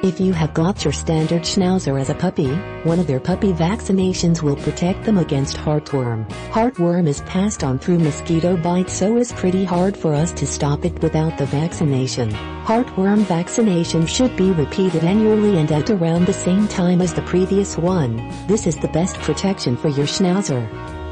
If you have got your standard Schnauzer as a puppy, one of their puppy vaccinations will protect them against heartworm. Heartworm is passed on through mosquito bites, so it's pretty hard for us to stop it without the vaccination. Heartworm vaccination should be repeated annually and at around the same time as the previous one. This is the best protection for your Schnauzer.